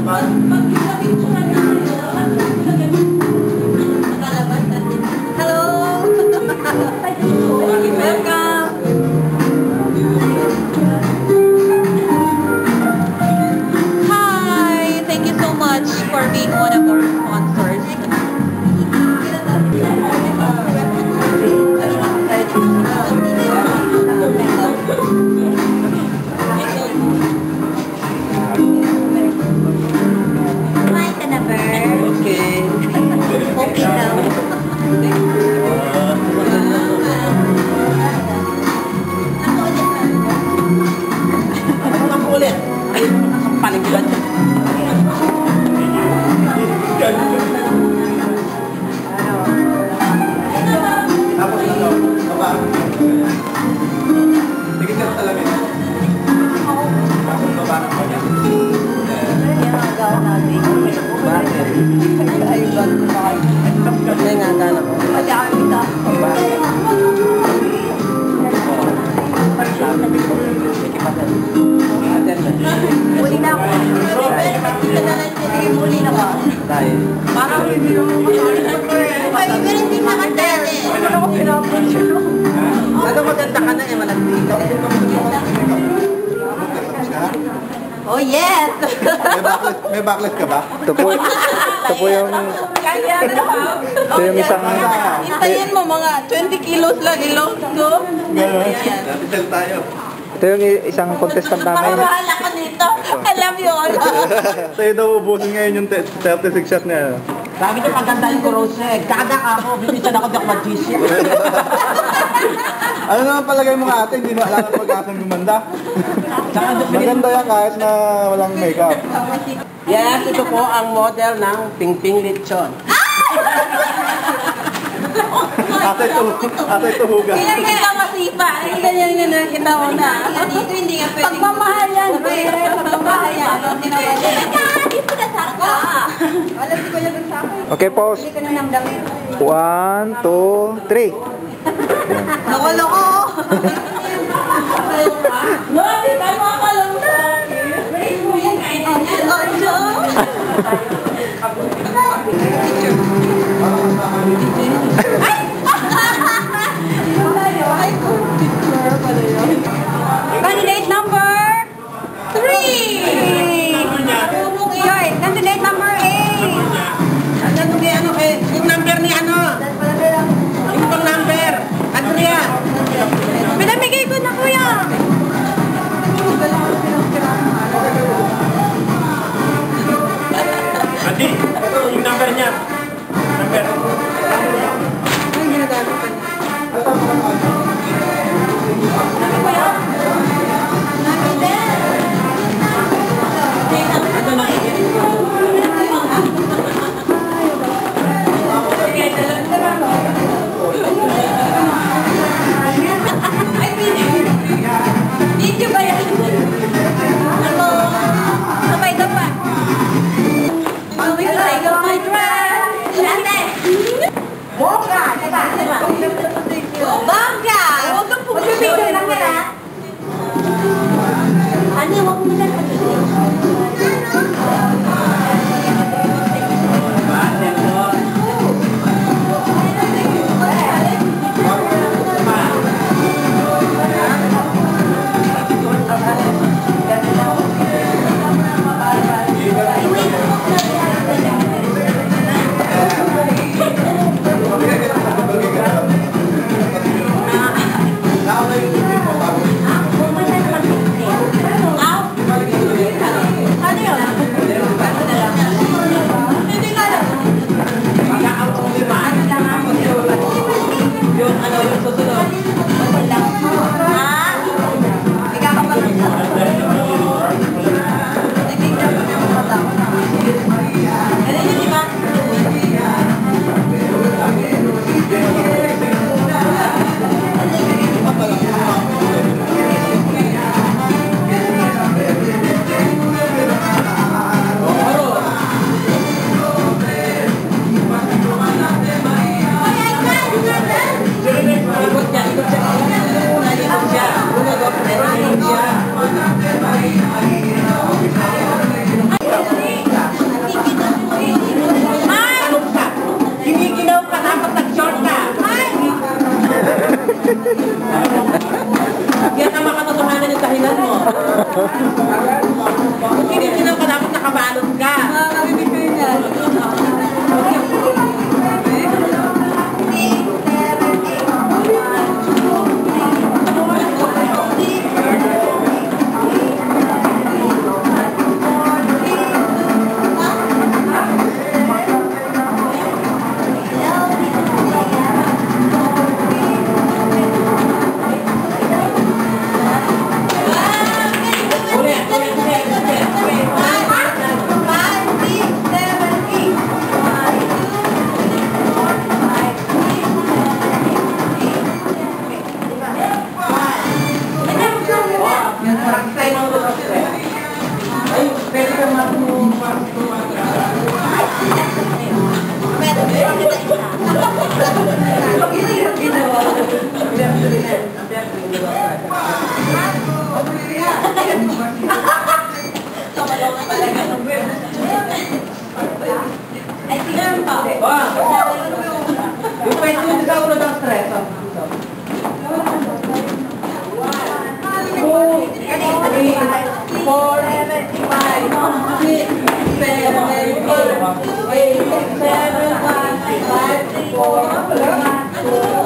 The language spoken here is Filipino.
Oh yes! May backless ka ba? Ito po yung isang... Hintayin mo mga 20 kilos lang ilong ko. Natisel tayo. Ito yung isang contestant namin. Maramahal ako nito. I love you all. Sa'yo daw ubusin ngayon yung 36 shot niya. Sabi niya pagandahin ko Rose. Kada ako, bibisa na ako di ako mag-GC. Ano naman palagay mo nga ate, hindi mo alam ang pag-asang gumanda. Maganda yan kahit na walang makeup. Yes, ito po ang model ng Ping-Ping Lechon. Ate tuhuga. Kaya kita masipa. Ganyan nga nakita mo na. Dito hindi nga pwede. Pagmamahal yan. Pagmamahal yan. Dito na saka. Alam ko yung saka. Okay, pause. 1, 2, 3. Loko-loko! Bakit? Tayo mga kalungkan! Break mo yan kahit yan. Ojo! Candidate number 3! Joy, candidate number 8! Yung number ni ano? Yung number. Andrea. Pinamigay Ay, tingnan pa. Yung pwede yung sa ulo ng stress. Four, 7, 5, 4, 3, 4, 1, 2,